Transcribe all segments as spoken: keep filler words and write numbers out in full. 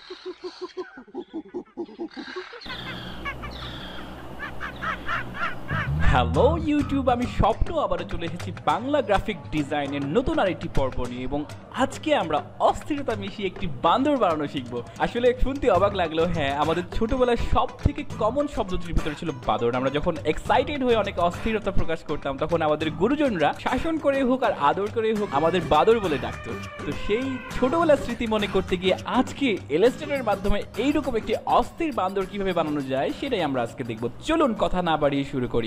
Hello YouTube, আমি স্বপ্ন আবারও চলে এসেছি বাংলা গ্রাফিক ডিজাইনের নতুন আরেকটি পর্ব নিয়ে, এবং আজকে আমরা অস্থিরতা মিশিয়ে একটি বান্দর বানানো শিখবো। আসলে শুনতে অবাক লাগলেও হ্যাঁ, আমাদের ছোটবেলায় সব থেকে কমন শব্দটির ভিতরে ছিল বাদর। আমরা যখন এক্সাইটেড হয়ে অনেক অস্থিরতা প্রকাশ করতাম, তখন আমাদের গুরুজনরা শাসন করে হোক আর আদর করে হোক আমাদের বাদর বলে ডাকতো। তো সেই ছোটবেলার স্মৃতি মনে করতে গিয়ে আজকে ইলাস্ট্রেটরের মাধ্যমে এইরকম একটি অস্থির বান্দর কিভাবে বানানো যায় সেটাই আমরা আজকে দেখবো। চলুন কথা না বাড়িয়ে শুরু করি।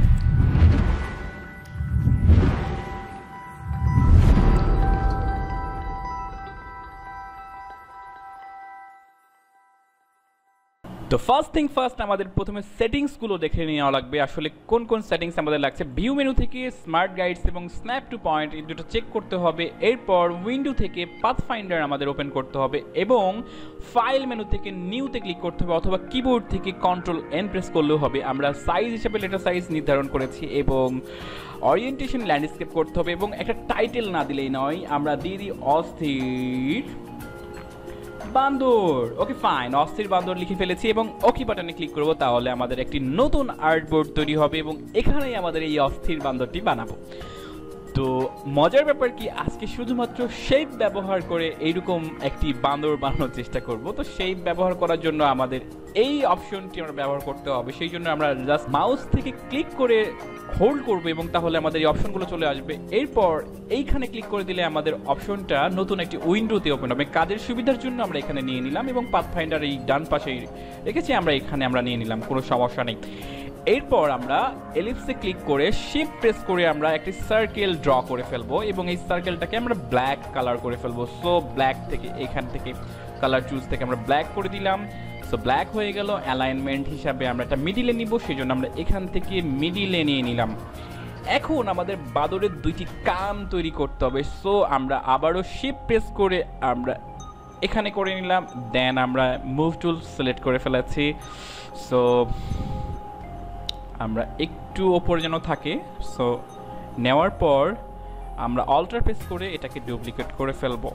তো ফার্স্ট থিং ফার্স্ট, আমাদের প্রথমে সেটিংসগুলো দেখে নেওয়া লাগবে। আসলে কোন কোন সেটিংস আমাদের লাগছে। ভিউ মেনু থেকে স্মার্ট গাইডস এবং স্ন্যাপ টু পয়েন্ট এই দুটো চেক করতে হবে। এরপর উইন্ডো থেকে পাথফাইন্ডার আমাদের ওপেন করতে হবে এবং ফাইল মেনু থেকে নিউতে ক্লিক করতে হবে, অথবা কিবোর্ড থেকে কন্ট্রোল এন প্রেস করলেও হবে। আমরা সাইজ হিসেবে লেটার সাইজ নির্ধারণ করেছি এবং অরিয়েন্টেশন ল্যান্ডস্কেপ করতে হবে, এবং একটা টাইটেল না দিলেই নয়, আমরা দিয়ে দিই অস্থির বান্দর। ওকে ফাইন, অস্থির বান্দর লিখে ফেলেছি এবং ওকে বাটনে ক্লিক করব। তাহলে আমাদের একটি নতুন আর্টবোর্ড তৈরি হবে এবং এখানেই আমাদের এই অস্থির বান্দরটি বানাবো। তো মজার ব্যাপার কি, আজকে শুধুমাত্র শেপ ব্যবহার করে এইরকম একটি বান্দর বানানোর চেষ্টা করব। তো শেপ ব্যবহার করার জন্য আমাদের এই অপশনটি আমরা ব্যবহার করতে হবে। সেই জন্য আমরা জাস্ট মাউস থেকে ক্লিক করে হোল্ড করব এবং তাহলে আমাদের এই অপশনগুলো চলে আসবে। এরপর এইখানে ক্লিক করে দিলে আমাদের অপশনটা নতুন একটি উইন্ডোতে ওপেন হবে। কাজের সুবিধার জন্য আমরা এখানে নিয়ে নিলাম এবং পাথফাইন্ডার এই ডান পাশেই রেখেছি, আমরা এখানে আমরা নিয়ে নিলাম, কোনো সমস্যা নেই। এরপর আমরা এলিপসে ক্লিক করে শিফট প্রেস করে আমরা একটি সার্কেল ড্র করে ফেলবো এবং এই সার্কেলটাকে আমরা ব্ল্যাক কালার করে ফেলবো। সো ব্ল্যাক থেকে এখান থেকে কালার চুজ থেকে আমরা ব্ল্যাক করে দিলাম। সো ব্ল্যাক হয়ে গেল। অ্যালাইনমেন্ট হিসাবে আমরা একটা মিডিলে নিব, সেই জন্য আমরা এখান থেকে মিডিলে নিয়ে নিলাম। এখন আমাদের বাদরের দুইটি কান তৈরি করতে হবে। সো আমরা আবারও শিফট প্রেস করে আমরা এখানে করে নিলাম, দেন আমরা মুভ টুল সিলেক্ট করে ফেলেছি। সো আমরা একটু ওপরে যেন থাকে। সো নেওয়ার পর আমরা অল্টার প্রেস করে এটাকে ডুপ্লিকেট করে ফেলবো।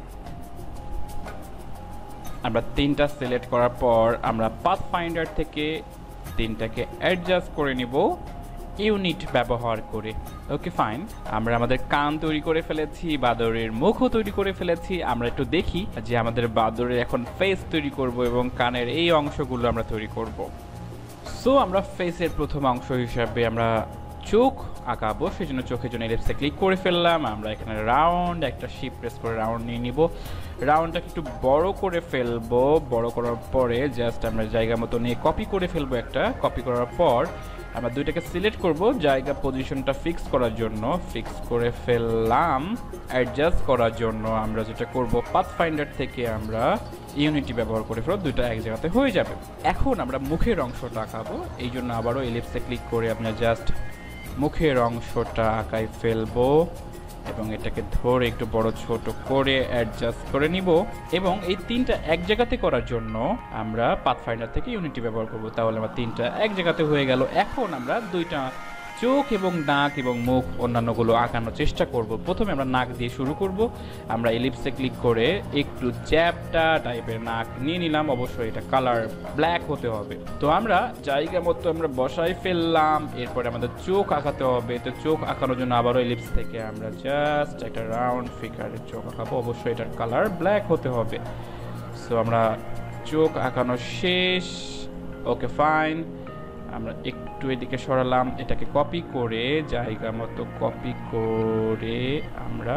আমরা তিনটা সিলেক্ট করার পর আমরা পাথফাইন্ডার থেকে তিনটাকে অ্যাডজাস্ট করে নিব ইউনিট ব্যবহার করে। ওকে ফাইন, আমরা আমাদের কান তৈরি করে ফেলেছি, বাদরের মুখও তৈরি করে ফেলেছি। আমরা একটু দেখি যে আমাদের বাদরের এখন ফেস তৈরি করব এবং কানের এই অংশগুলো আমরা তৈরি করব। সো আমরা ফেসের প্রথম অংশ হিসাবে আমরা চোখ আঁকাবো, সেই জন্য চোখের জন্য এলিপসে ক্লিক করে ফেললাম। আমরা এখানে রাউন্ড একটা শিপ প্রেস করে রাউন্ড নিয়ে নিব। রাউন্ডটাকে একটু বড় করে ফেলবো। বড় করার পরে জাস্ট আমরা জায়গা মতো নিয়ে কপি করে ফেলবো। একটা কপি করার পর আমরা দুইটাকে সিলেক্ট করব জায়গা পজিশনটা ফিক্স করার জন্য। ফিক্স করে ফেললাম। অ্যাডজাস্ট করার জন্য আমরা যেটা করব, পাথফাইন্ডার থেকে আমরা ইউনিটি ব্যবহার করে ফেলব, দুইটা এক জায়গাতে হয়ে যাবে। এখন আমরা মুখের অংশটা আঁকাবো, এই জন্য আবারও এলিপসে ক্লিক করে আমরা জাস্ট মুখের অংশটা আঁকাই ফেলবো এবং এটাকে ধরে একটু বড় ছোট করে অ্যাডজাস্ট করে নিব। এবং এই তিনটা এক জায়গাতে করার জন্য আমরা পাথফাইন্ডার থেকে ইউনিটি ব্যবহার করব। তাহলে আমরা তিনটা এক জায়গাতে হয়ে গেল। এখন আমরা দুইটা চোখ এবং নাক এবং মুখ অন্যান্যগুলো আঁকানোর চেষ্টা করব। প্রথমে আমরা নাক দিয়ে শুরু করব। আমরা এলিপসে ক্লিক করে একটু চ্যাপটা টাইপের নাক নিয়ে নিলাম। অবশ্যই এটা কালার ব্ল্যাক হতে হবে। তো আমরা জায়গা মতো আমরা বসাই ফেললাম। এরপরে আমাদের চোখ আঁকাতে হবে। তো চোখ আঁকানোর জন্য আবারও এলিপস থেকে আমরা জাস্ট একটা রাউন্ড ফিগারের চোখ আঁকাবো। অবশ্যই এটার কালার ব্ল্যাক হতে হবে। সো আমরা চোখ আঁকানো শেষ। ওকে ফাইন, আমরা একটু এদিকে সরালাম, এটাকে কপি করে জায়গা মতো কপি করে আমরা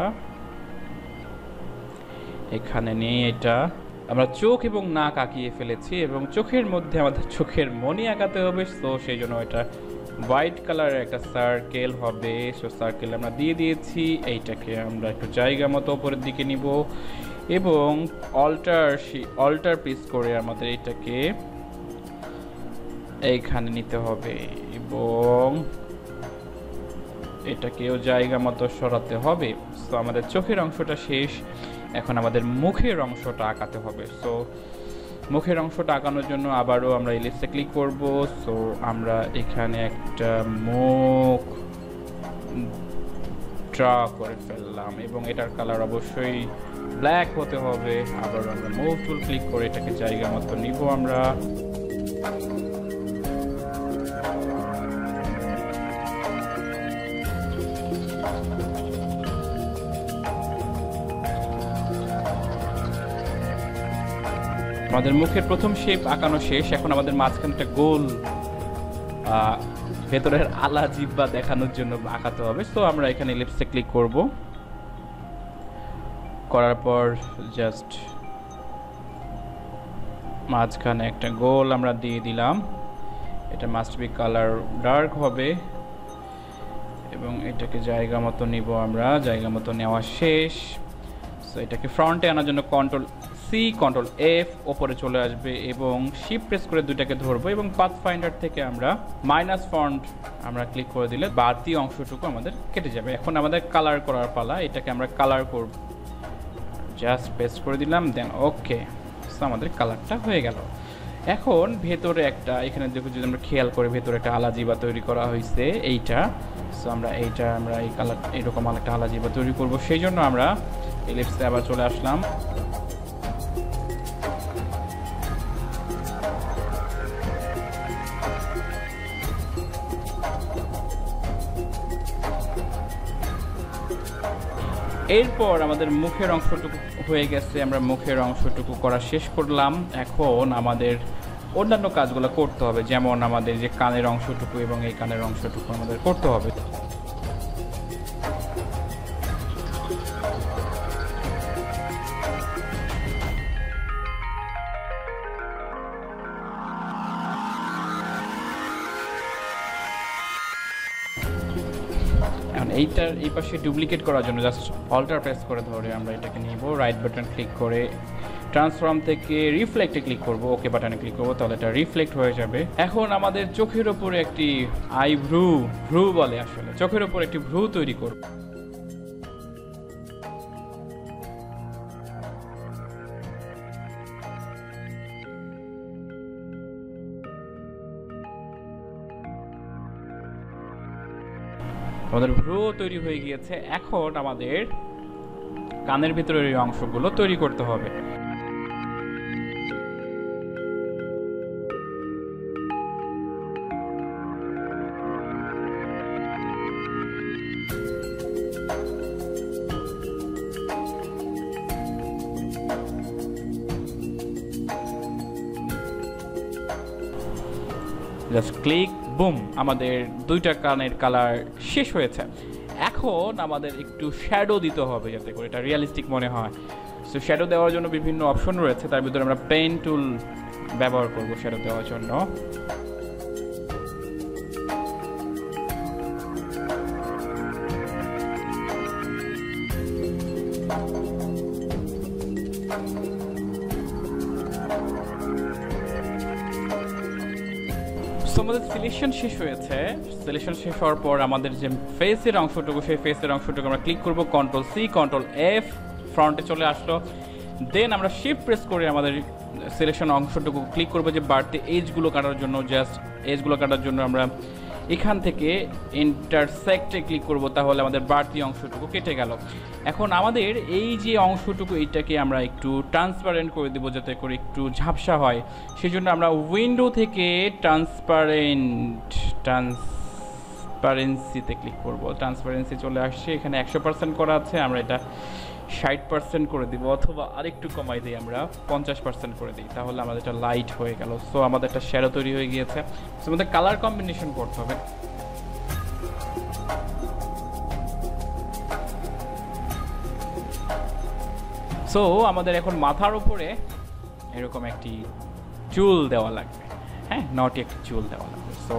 এখানে নিয়ে এটা আমরা চোখ এবং নাক আঁকিয়ে ফেলেছি এবং চোখের মধ্যে আমাদের চোখের মনি আঁকাতে হবে। সো সেই জন্য এটা হোয়াইট কালারের একটা সার্কেল হবে। সো সার্কেল আমরা দিয়ে দিয়েছি। এইটাকে আমরা একটু জায়গা মতো উপরের দিকে নিব এবং অল্টার অল্টার প্রেস করে আমাদের এটাকে এইখানে নিতে হবে এবং এটাকেও জায়গা মতো সরাতে হবে। সো আমাদের চোখের অংশটা শেষ। এখন আমাদের মুখের অংশটা আঁকাতে হবে। সো মুখের অংশটা আঁকানোর জন্য আবারও আমরা এলিপসে ক্লিক করব। সো আমরা এখানে একটা মুখ ড্র করে ফেললাম এবং এটার কালার অবশ্যই ব্ল্যাক হতে হবে। আবার আমরা মুভ টুল ক্লিক করে এটাকে জায়গা মতো নিব আমরা। আমাদের মুখের প্রথম শেপ আঁকানো শেষ। এখন আমাদের মাঝখানটা গোল ভেতরের আলা জিহ্বা দেখানোর জন্য আঁকাতে হবে। সো আমরা এখানে ইলিপসে ক্লিক করব, করার পর জাস্ট মাঝখানে একটা গোল আমরা দিয়ে দিলাম। এটা মাস্ট বি কালার ডার্ক হবে এবং এটাকে জায়গা মতো নিব আমরা। জায়গা মতো নেওয়া শেষ। সো এটাকে ফ্রন্টে আনার জন্য কন্ট্রোল সি কন্ট্রোল এফ ওপরে চলে আসবে এবং শিফট প্রেস করে দুইটাকে ধরবো এবং পাথফাইন্ডার থেকে আমরা মাইনাস ফন্ট আমরা ক্লিক করে দিলে বাড়তি অংশটুকু আমাদের কেটে যাবে। এখন আমাদের কালার করার পালা। এটাকে আমরা কালার করব, জাস্ট পেস্ট করে দিলাম, দেন ওকে। সো আমাদের কালারটা হয়ে গেল। এখন ভেতরে একটা এখানে দেখো যদি আমরা খেয়াল করে ভেতরে একটা আলা জিহ্বা তৈরি করা হয়েছে এইটা। সো আমরা এইটা আমরা এই কালার এরকম একটা আলা জিহ্বা তৈরি করব। সেই জন্য আমরা ইলিপসে আবার চলে আসলাম। এরপর আমাদের মুখের অংশটুকু হয়ে গেছে, আমরা মুখের অংশটুকু করা শেষ করলাম। এখন আমাদের অন্যান্য কাজগুলো করতে হবে, যেমন আমাদের যে কানের অংশটুকু এবং এই কানের অংশটুকু আমাদের করতে হবে। এইটার এই পাশে ডুপ্লিকেট করার জন্য জাস্ট অল্টার প্রেস করে ধরে আমরা এটাকে নিব, রাইট বাটন ক্লিক করে ট্রান্সফর্ম থেকে রিফ্লেক্টে ক্লিক করব, ওকে বাটনে ক্লিক করব, তাহলে এটা রিফ্লেক্ট হয়ে যাবে। এখন আমাদের চোখের উপরে একটি আই ভ্রু ভ্রু বলে আসলে চোখের উপরে একটি ভ্রু তৈরি করব। আমাদের ভ্রু তৈরি হয়ে গিয়েছে। এখন আমাদের কানের ভিতরের এই অংশগুলো তৈরি করতে হবে। জাস্ট ক্লিক, বুম, আমাদের দুইটা কানের কালার শেষ হয়েছে। এখন আমাদের একটু শ্যাডো দিতে হবে যাতে করে এটা রিয়েলিস্টিক মনে হয়। সো শ্যাডো দেওয়ার জন্য বিভিন্ন অপশন রয়েছে, তার ভিতরে আমরা পেন টুল ব্যবহার করব শ্যাডো দেওয়ার জন্য। আমাদের সিলেকশন শেষ হয়েছে। সিলেকশন শেষ হওয়ার পর আমাদের যে ফেসের অংশটুকু, সেই ফেসের অংশটুকু আমরা ক্লিক করব, কন্ট্রোল সি কন্ট্রোল এফ, ফ্রন্টে চলে আসলো। দেন আমরা শিফট প্রেস করে আমাদের সিলেকশন অংশটুকু ক্লিক করব যে বাড়তি এজগুলো কাটার জন্য। জাস্ট এজগুলো কাটার জন্য আমরা এখান থেকে ইন্টারসেক্টে ক্লিক করব, তাহলে আমাদের বাড়তি অংশটুকু কেটে গেল। এখন আমাদের এই যে অংশটুকু এইটাকে আমরা একটু ট্রান্সপারেন্ট করে দেবো যাতে করে একটু ঝাপসা হয়। সেই জন্য আমরা উইন্ডো থেকে ট্রান্সপারেন্ট ট্রান্সপারেন্সিতে ক্লিক করব। ট্রান্সপারেন্সি চলে আসছে, এখানে একশো পার্সেন্ট করা আছে, আমরা এটা ষাট পার্সেন্ট করে দিব, অথবা আরেকটু কমাই দিই, আমরা পঞ্চাশ পার্সেন্ট করে দিই, তাহলে আমাদের এটা লাইট হয়ে গেল। সো আমাদের একটা শ্যাডো তৈরি হয়ে গিয়েছে। সো আমাদের কালার কম্বিনেশন করতে হবে। সো আমাদের এখন মাথার উপরে এরকম একটি চুল দেওয়া লাগবে, হ্যাঁ, নটি একটি চুল দেওয়া লাগবে। সো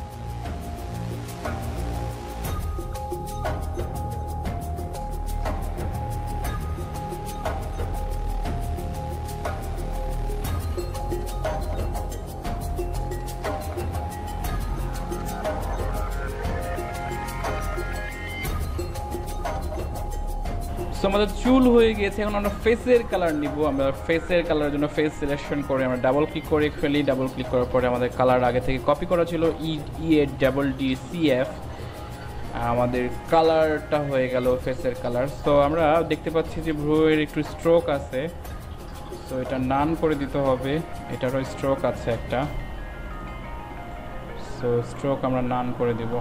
সো আমাদের চুল হয়ে গিয়েছে। এখন আমরা ফেসের কালার নিব। আমরা ফেসের কালারের জন্য ফেস সিলেকশন করে আমরা ডাবল ক্লিক করে ফেলি। ডাবল ক্লিক করার পরে আমাদের কালার আগে থেকে কপি করা ছিল, E E A double D C F. আমাদের কালারটা হয়ে গেল ফেসের কালার। সো আমরা দেখতে পাচ্ছি যে ভ্রুয়ের একটু স্ট্রোক আছে, সো এটা নান করে দিতে হবে। এটারও স্ট্রোক আছে একটা, সো স্ট্রোক আমরা নান করে দেব।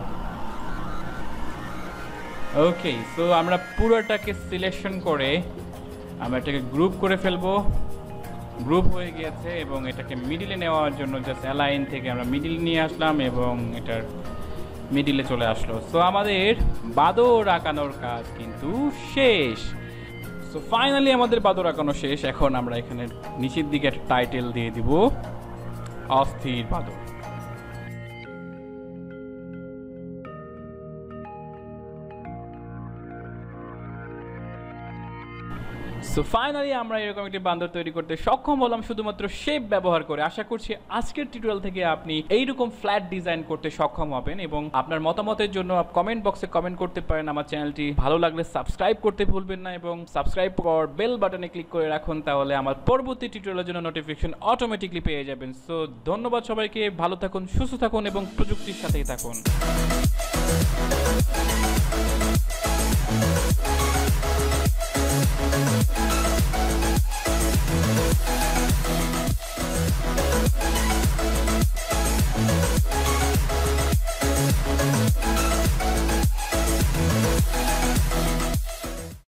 ওকে, সো আমরা পুরোটাকে সিলেকশন করে আমরা এটাকে গ্রুপ করে ফেলবো। গ্রুপ হয়ে গিয়েছে এবং এটাকে মিডিলে নেওয়ার জন্য জাস্ট অ্যালাইন থেকে আমরা মিডিল নিয়ে আসলাম এবং এটার মিডিলে চলে আসলো। সো আমাদের বাদর আঁকানোর কাজ কিন্তু শেষ। সো ফাইনালি আমাদের বাদর আঁকানো শেষ। এখন আমরা এখানে নিচের দিকে একটা টাইটেল দিয়ে দিব, অস্থির বাদর। সো ফাইনালি আমরা এরকম একটি বান্দর তৈরি করতে সক্ষম হলাম শুধুমাত্র শেপ ব্যবহার করে। আশা করছি আজকের টিউটোরিয়াল থেকে আপনি এইরকম ফ্ল্যাট ডিজাইন করতে সক্ষম হবেন এবং আপনার মতামতের জন্য কমেন্ট বক্সে কমেন্ট করতে পারেন। আমার চ্যানেলটি ভালো লাগলে সাবস্ক্রাইব করতে ভুলবেন না এবং সাবস্ক্রাইব কর বেল বাটনে ক্লিক করে রাখুন, তাহলে আমার পরবর্তী টিউটোরিয়ালের জন্য নোটিফিকেশন অটোমেটিকলি পেয়ে যাবেন। সো ধন্যবাদ সবাইকে, ভালো থাকুন, সুস্থ থাকুন এবং প্রযুক্তির সাথেই থাকুন।